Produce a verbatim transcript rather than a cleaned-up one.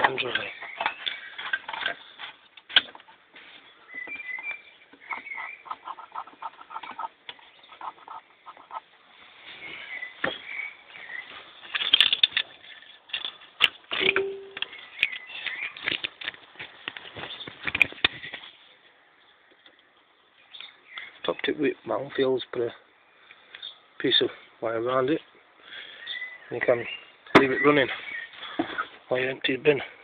and dry. Topped it with mountain fields, put a piece of wire around it, and you can leave it running while you empty the bin.